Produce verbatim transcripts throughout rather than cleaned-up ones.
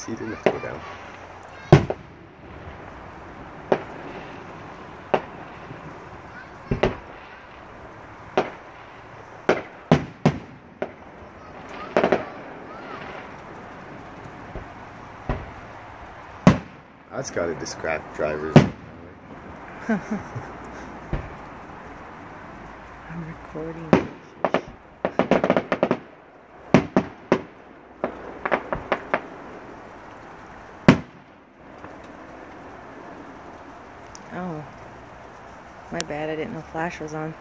See, he didn't have to go down. That's gotta distract drivers. I'm recording. Oh, my bad, I didn't know flash was on.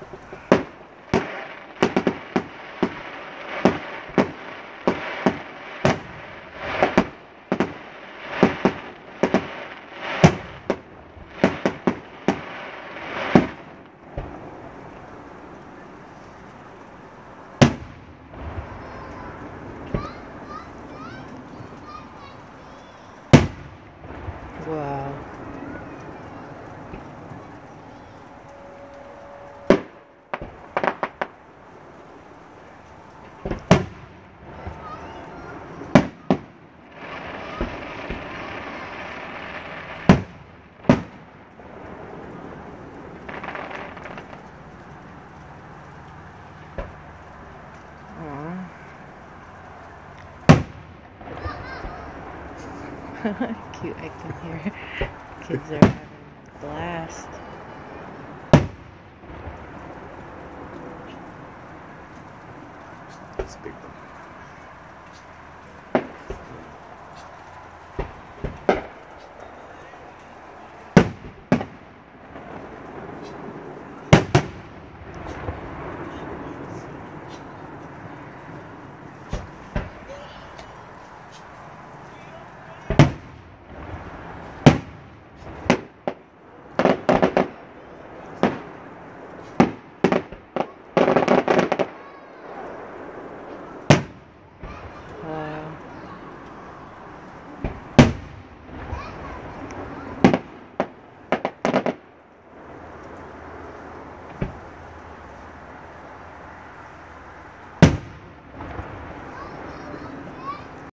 Wow. Cute, I can hear kids are having a blast. It's a big one.